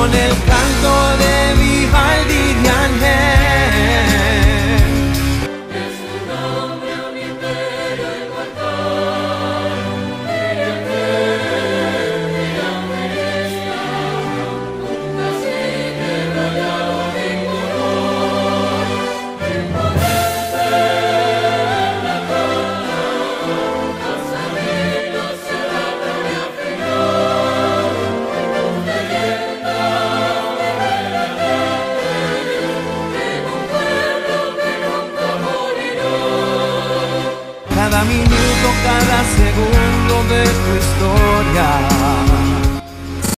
con el canto de Vivaldi de Ángel. Es tu nombre un imperio inmortal, brillante y angelical, así que rayado de color, imponente la cana, hasta arriba se la gloria final, luz de leyenda, guerrera grande, en un pueblo que nunca morirá. Cada minuto, cada segundo de tu historia